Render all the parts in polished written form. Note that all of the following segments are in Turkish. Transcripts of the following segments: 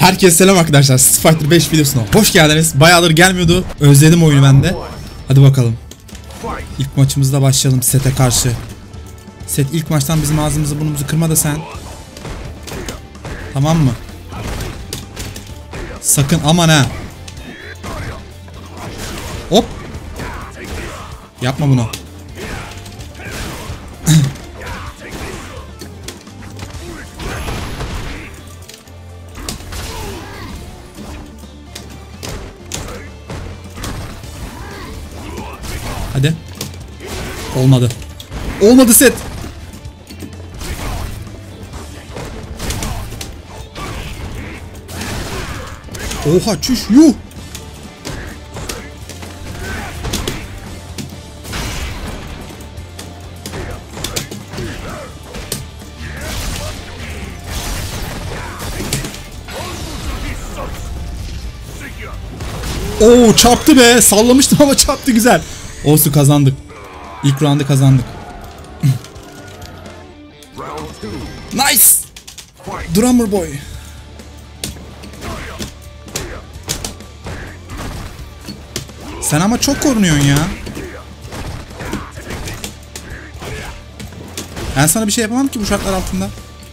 Herkese selam arkadaşlar. Street Fighter 5 videosuna hoş geldiniz. Bayağıdır gelmiyordu. Özledim oyunu ben de. Hadi bakalım. İlk maçımızda başlayalım Set'e karşı. Set ilk maçtan bizim ağzımızı burnumuzu kırma da sen. Tamam mı? Sakın aman ha. Hop. Yapma bunu. Hadi. Olmadı. Olmadı Set. Oha çüş yuh. Oo çarptı be. Sallamıştım ama çarptı güzel. Olsun kazandık. İlk round'ı kazandık. Nice. Drummer boy. Sen ama çok korunuyorsun ya. Ben sana bir şey yapamam ki bu şartlar altında.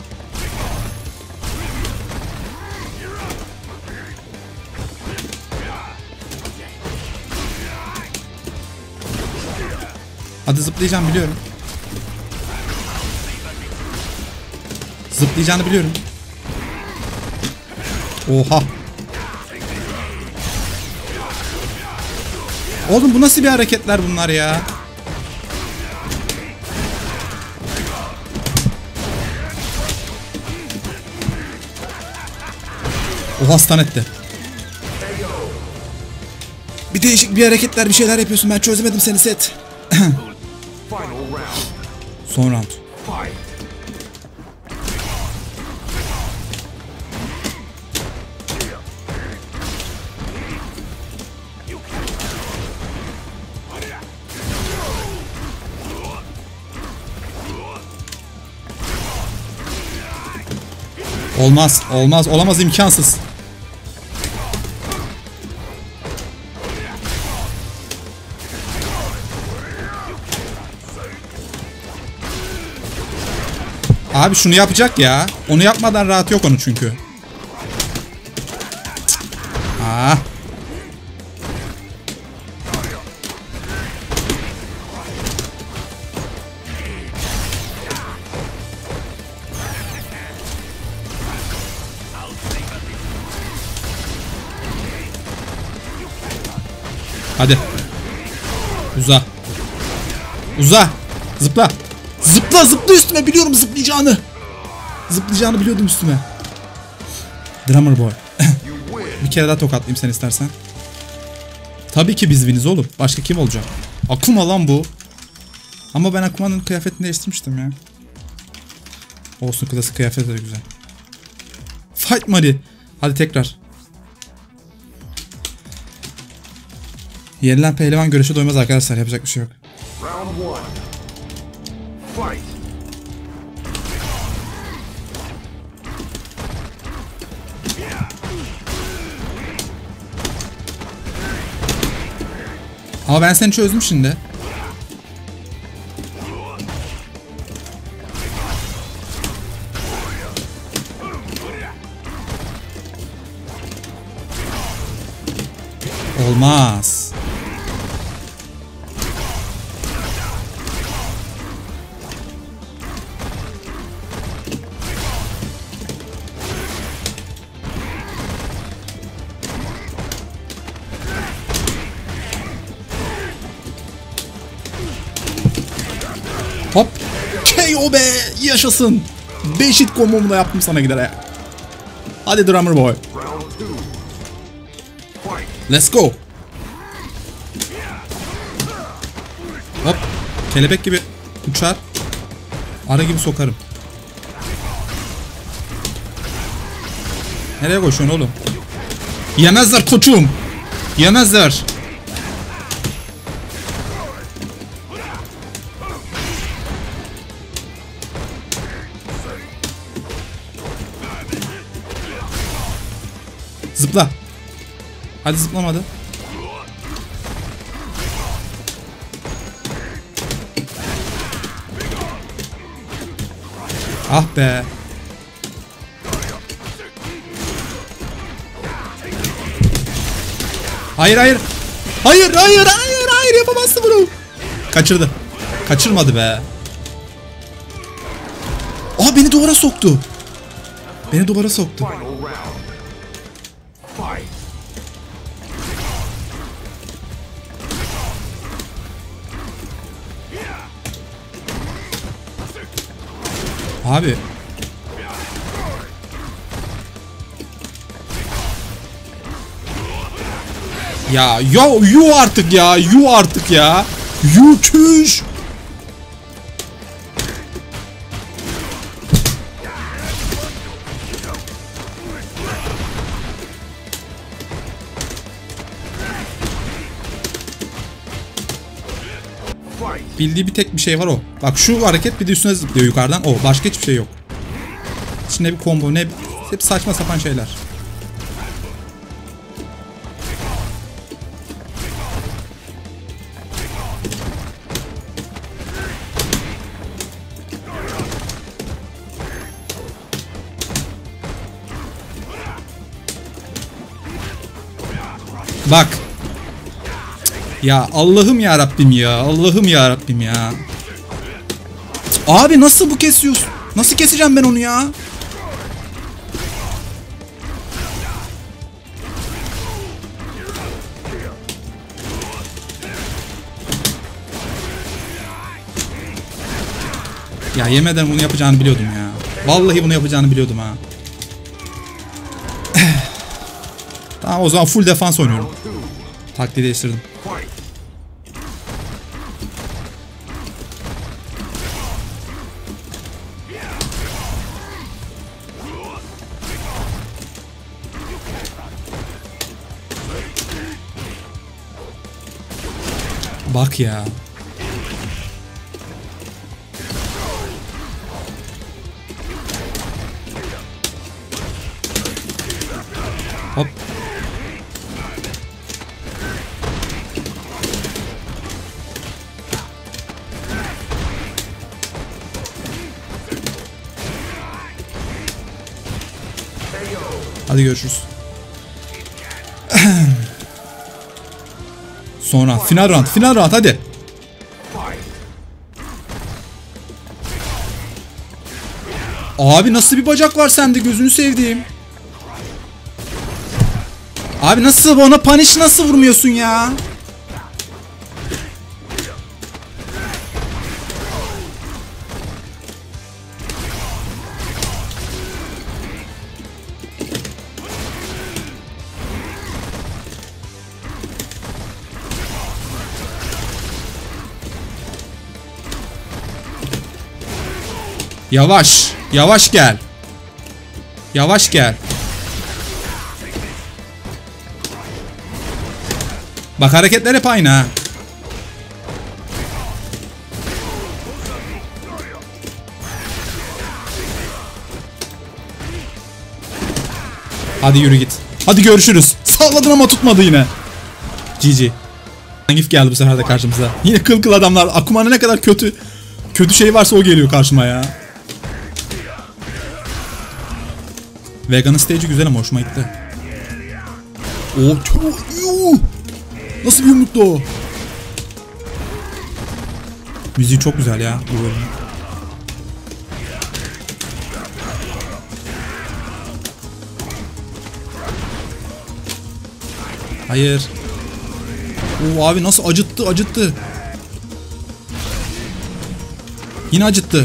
Hadi zıplayacağım biliyorum. Zıplayacağını biliyorum. Oha. Oğlum bu nasıl bir hareketler bunlar ya? Oha stun etti. Bir değişik bir hareketler bir şeyler yapıyorsun, ben çözemedim seni Set. Son round. Olmaz, olmaz, olamaz, imkansız. Abi şunu yapacak ya. Onu yapmadan rahat yok onu çünkü. Aa. Hadi. Uza. Uza. Zıpla. Zıpla zıpla üstüme, biliyorum zıplayacağını. Zıplayacağını biliyordum üstüme. Drummer boy. Bir kere daha tokatlayayım sen istersen. Tabii ki biz winiz oğlum. Başka kim olacak? Akuma lan bu. Ama ben Akuma'nın kıyafetini değiştirmiştim ya. Olsun, klasik kıyafet de güzel. Fight Mari. Hadi tekrar. Yenilen pehlivan görüşe doymaz arkadaşlar. Yapacak bir şey yok. Ama ben seni çözdüm şimdi. Olmaz. Hop. KO be. Yaşasın. 5 hit kombomu da yaptım sana gider ya. Hadi Drummer boy. Let's go. Hop. Kelebek gibi uçar. Ara gibi sokarım. Nereye koşuyorsun oğlum? Yemezler koçum. Yemezler. Zıpla. Hadi zıplamadı. Ah be. Hayır hayır. Hayır hayır hayır hayır, yapamazsın bunu. Kaçırdı. Kaçırmadı be. Aa, beni duvara soktu. Beni duvara soktu. Abi. Ya yu artık ya. Yu artık ya. Yu çüş. Bildiği bir tek bir şey var o. Bak şu hareket, bir de üstüne zıplıyor yukarıdan. O, başka hiçbir şey yok. İçinde bir combo, ne hep saçma sapan şeyler. Bak. Ya Allah'ım ya Rabbim ya. Allah'ım ya Rabbim ya. Abi nasıl bu kesiyorsun? Nasıl keseceğim ben onu ya? Ya yemeden bunu yapacağını biliyordum ya. Vallahi bunu yapacağını biliyordum ha. Tamam, o zaman full defans oynuyorum. Taktiği değiştirdim. Bak ya. Hop. Hadi görüşürüz. Sonra final round, final round hadi. Abi nasıl bir bacak var sende, gözünü sevdiğim. Abi nasıl, ona punish nasıl vurmuyorsun ya? Yavaş. Yavaş gel. Yavaş gel. Bak hareketler hep aynı ha. Hadi yürü git. Hadi görüşürüz. Salladın ama tutmadı yine. GG. Zangief geldi bu sefer de karşımıza. Yine kıl kıl adamlar. Akuman'ın ne kadar kötü şey varsa o geliyor karşıma ya. Vega'nın stage'i güzel ama hoşuma gitti. Nasıl bir yumruktu o? Müziği çok güzel ya bu bölüm. Hayır. Oo abi nasıl acıttı. Yine acıttı.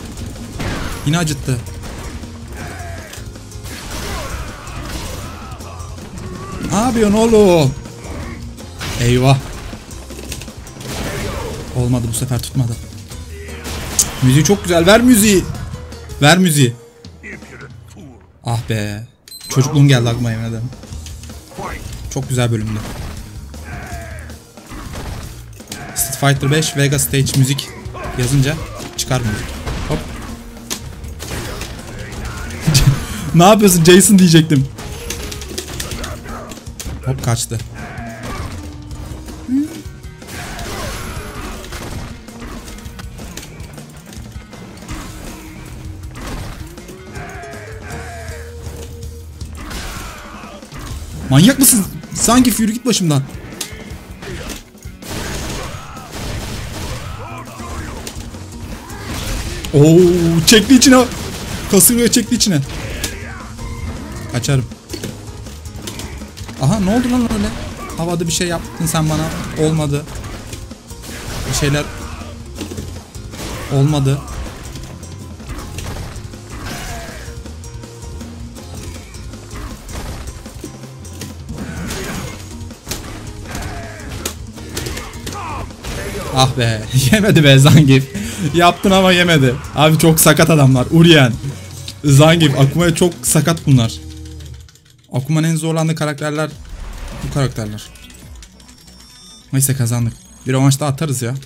Ne yapıyorsun oğlum? Eyvah. Olmadı, bu sefer tutmadı. Cık, müziği çok güzel. Ver müziği. Ah be. Çocukluğum geldi aklıma, yemin ederim. Çok güzel bölümdü. Street Fighter 5 Vega Stage müzik yazınca çıkar müzik. Hop. Ne yapıyorsun Jason diyecektim. Hop kaçtı. Manyak mısın? Sanki yürü git başımdan. Oo, çekti içine. Kasırgaya çekti içine. Kaçarım. Aha, ne oldu lan öyle? Havada bir şey yaptın sen bana. Olmadı. Bir şeyler olmadı. Ah be. Yemedi be Zangief. Yaptın ama yemedi. Abi çok sakat adamlar. Urien, Zangief, Akuma'ya çok sakat bunlar. Akuma'nın en zorlandığı karakterler bu karakterler. Neyse kazandık. Bir rövanş daha atarız ya.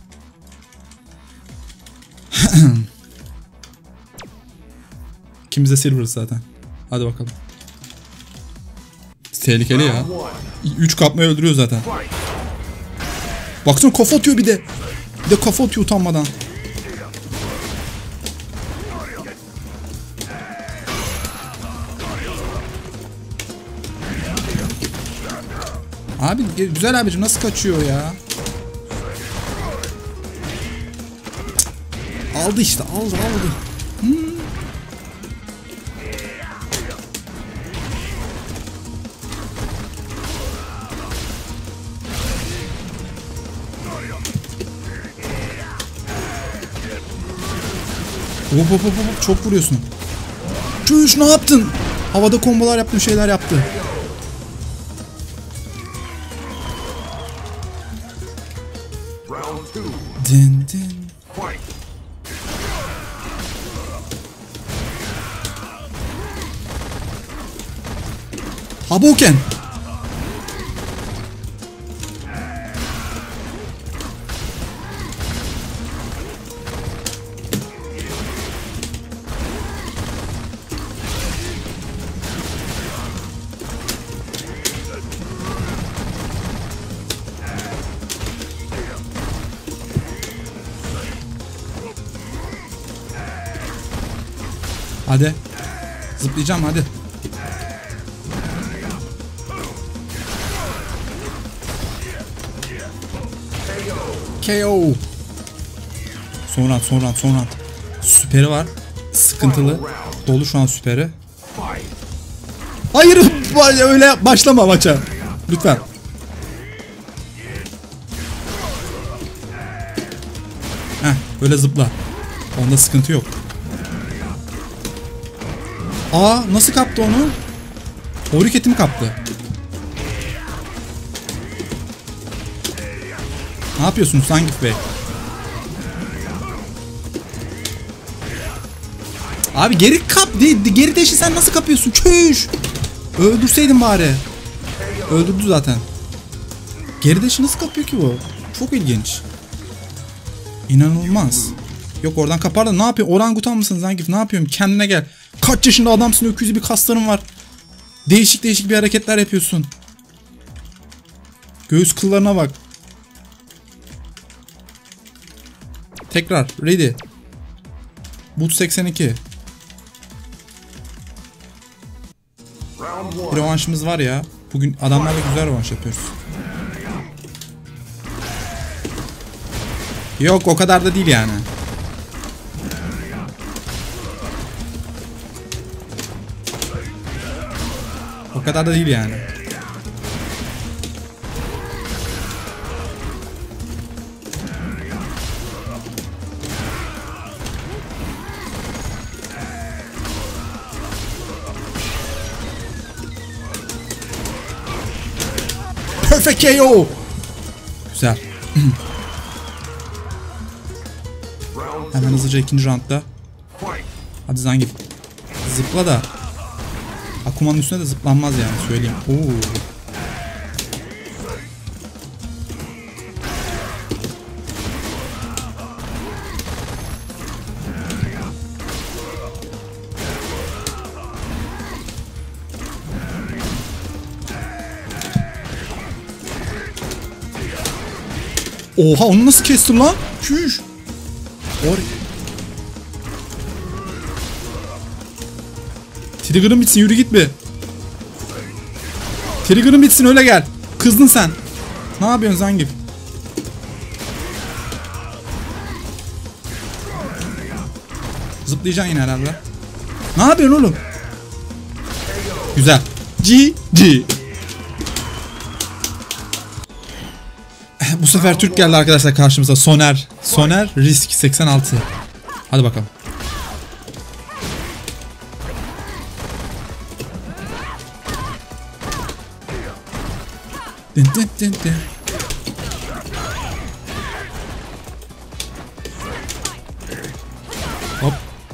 İkimiz de Silver'ız zaten. Hadi bakalım. Tehlikeli ya. 3 kapmayı öldürüyor zaten. Baksana kafa atıyor bir de. Bir de kafa atıyor utanmadan. Abi güzel abicim, nasıl kaçıyor ya? Aldı işte, aldı. Hop, çok vuruyorsun. Çüş, ne yaptın? Havada kombolar yaptı, bir şeyler yaptı. Din. Haboken. Hadi. Zıplayacağım hadi. KO. Sonra. Süperi var. Sıkıntılı. Dolu şu an süperi. Hayır, öyle başlama maça. Lütfen. Öyle zıpla. Onda sıkıntı yok. Aa, nasıl kaptı onu? Horiket'i mi kaptı? Ne yapıyorsunuz Zangief Bey? Abi geri geri deşi sen nasıl kapıyorsun? Çüş! Öldürseydin bari. Öldürdü zaten. Geri deşi nasıl kapıyor ki bu? Çok ilginç. İnanılmaz. Yok, oradan kapar da ne yapıyorsun? Orangutan mısın Zangief? Ne yapıyorum? Kendine gel. Kaç yaşında adamsın, öküzü bir kasların var. Değişik bir hareketler yapıyorsun. Göğüs kıllarına bak. Tekrar ready. Boot 82. Bir rövanşımız var ya. Bugün adamlarla güzel rövanş yapıyoruz. Yok, o kadar da değil yani. O kadar da değil yani. Perfect KO. Güzel. Hemen hızlıca ikinci roundda. Hadi Zangief. Zıpla da. Akuma'nın üstüne de zıplanmaz yani, söyleyeyim. Oo. Oha onu nasıl kestin lan? Çüş. Trigger'ın bitsin, yürü git bir. Trigger'ın bitsin öyle gel. Kızdın sen. Ne yapıyorsun Zangief? Zıplayacaksın yine herhalde. Ne yapıyorsun oğlum? Güzel. GG. Bu sefer Türk geldi arkadaşlar karşımıza. Soner. Soner Risk 86. Hadi bakalım. Din din din din. Hop.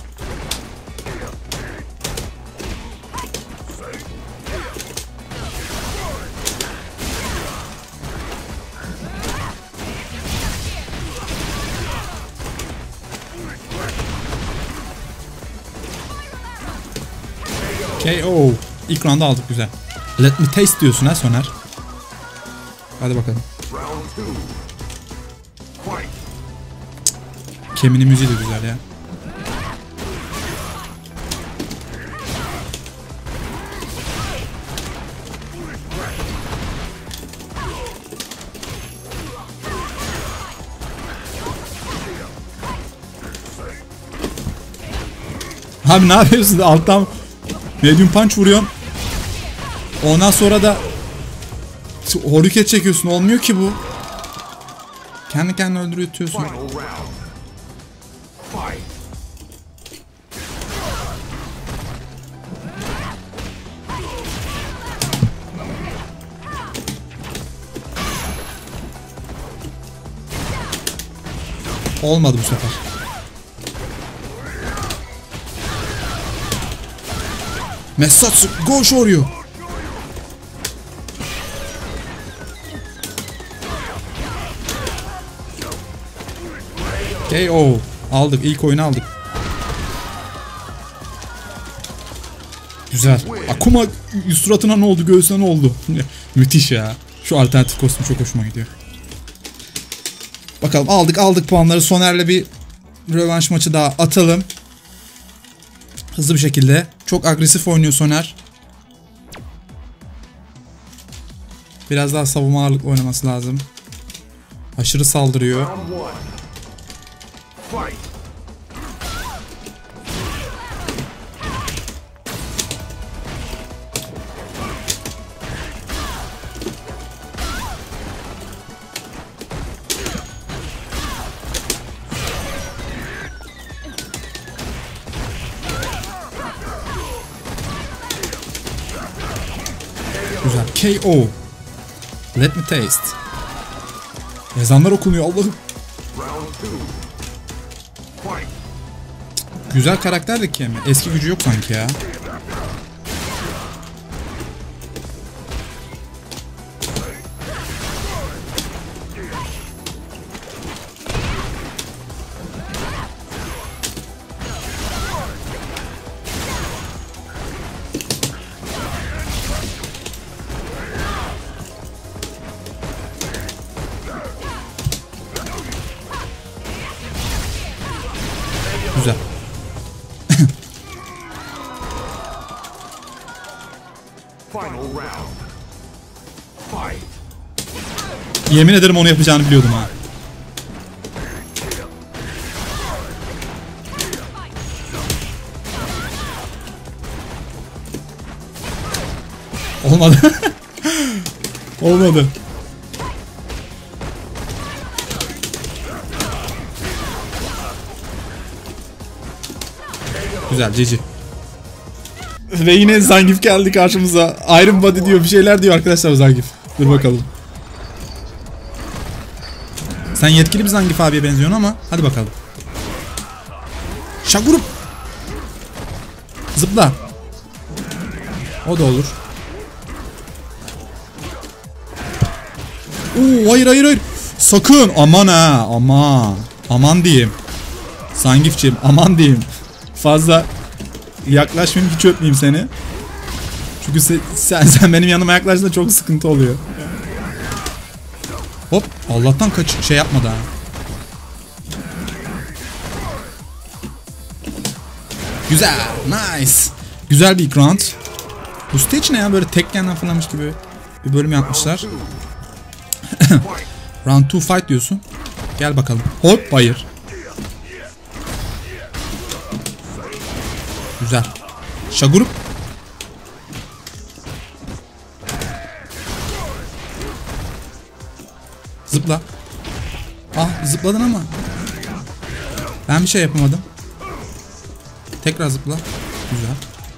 KO. İlk round'u aldık, güzel. Let me taste diyorsun ha Soner. Hadi bakalım. Keminin müziği de güzel ya. Abi ne yapıyorsun? Alttan medium punch vuruyorsun. Ondan sonra da Horuket çekiyorsun. Olmuyor ki bu. Kendi kendini öldürüyorsun. Olmadı bu sefer. Mesatsu go Shoryu. KO. Aldık. İlk oyunu aldık. Güzel. Akuma suratına ne oldu? Göğsüne ne oldu? Müthiş ya. Şu alternatif kostüm çok hoşuma gidiyor. Bakalım aldık puanları. Soner'le bir rövanş maçı daha atalım. Hızlı bir şekilde. Çok agresif oynuyor Soner. Biraz daha savunma ağırlıklı oynaması lazım. Aşırı saldırıyor. Güzel. KO. Let me taste. Ezanlar okunuyor Allah'ım. Güzel karakter de Kemi. Eski gücü yok sanki ya. Güzel. Yemin ederim onu yapacağını biliyordum ha. Olmadı. Olmadı. Güzel, cici. Ve yine Zangief geldi karşımıza. Iron Body diyor, bir şeyler diyor arkadaşlar Zangief. Dur bakalım. Sen yetkili bir Zangief abiye benziyorsun ama hadi bakalım. Şagurup. Zıpla. O da olur. Oo, hayır. Sakın. Aman ha. Aman. Aman diyeyim. Zangief'ciğim aman diyeyim. Fazla yaklaşmayayım, hiç öpmeyeyim seni. Çünkü sen benim yanıma yaklaştığında çok sıkıntı oluyor. Hop. Allah'tan şey yapmadı ha. Güzel. Nice. Güzel bir ilk round. Bu stage ne ya? Böyle Tekken'den falanmış gibi bir bölüm yapmışlar. Round 2 fight diyorsun. Gel bakalım. Hop. Hayır. Güzel. Şagurup. Zıpla. Ah zıpladın ama. Ben bir şey yapamadım. Tekrar zıpla. Güzel.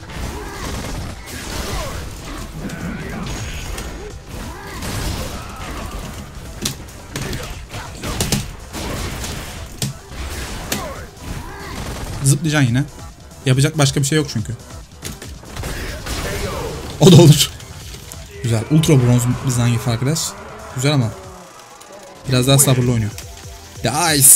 Zıplayacaksın yine. Yapacak başka bir şey yok çünkü. O da olur. Güzel. Ultra bronz bir Zangief arkadaş. Güzel ama biraz daha sabırlı oynuyor. Ice.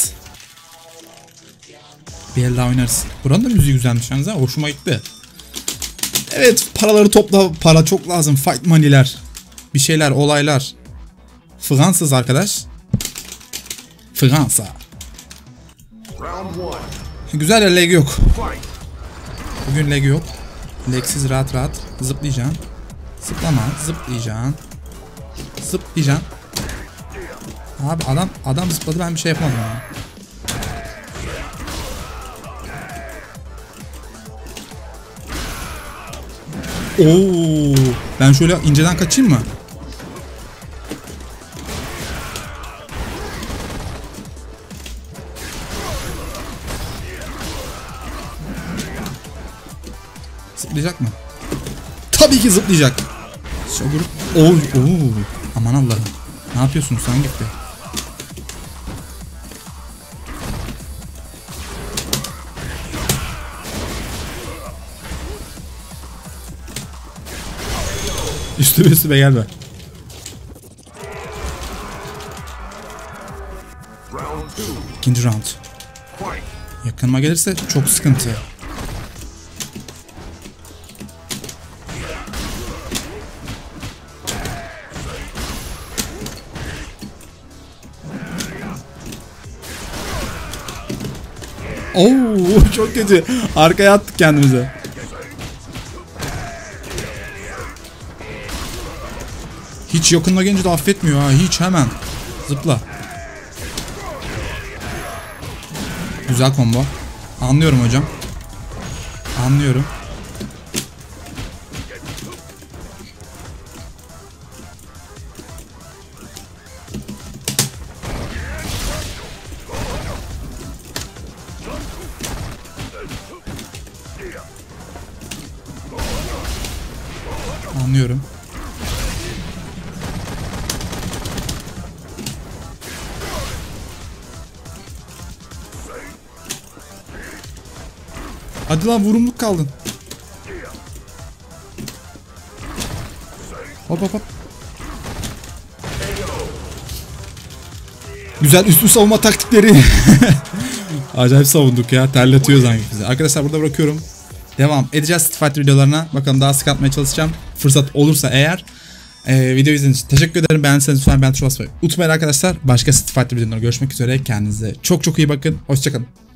Bir el daha oynarız. Buranın da müziği güzelmiş yalnız ha. Hoşuma gitti. Evet. Paraları topla. Para çok lazım. Fight money'ler. Bir şeyler. Olaylar. Fransız arkadaş. Fransa. Güzel leg yok. Bugün leg yok. Legsiz rahat rahat zıplayacaksın. Zıplama. Zıplayacaksın. Zıplayacaksın. Abi adam zıpladı, ben bir şey yapamadım ya. Oo, ben şöyle inceden kaçayım mı? Zıplayacak mı? Tabii ki zıplayacak. Oo, aman Allah'ım. Ne yapıyorsunuz Zangief Bey? Üstüme gelme. İkinci round. Yakınıma gelirse çok sıkıntı. Oo, çok kötü. Arkaya attık kendimize. Hiç yakınına gelince de affetmiyor ha. Hiç, hemen. Zıpla. Güzel combo. Anlıyorum hocam. Anlıyorum. Anlıyorum. Hadi lan, vurumluk kaldın. Hop hop hop. Güzel üstün savunma taktikleri. Acayip savunduk ya. Terletiyor Zangief bizi. Arkadaşlar burada bırakıyorum. Devam edeceğiz Street Fighter videolarına. Bakalım daha sık atmaya çalışacağım. Fırsat olursa eğer. Video izlediğiniz için teşekkür ederim. Beğendiyseniz lütfen beğen tuşuna basmayı unutmayın arkadaşlar. Başka Street Fighter videolarında görüşmek üzere. Kendinize çok çok iyi bakın. Hoşçakalın.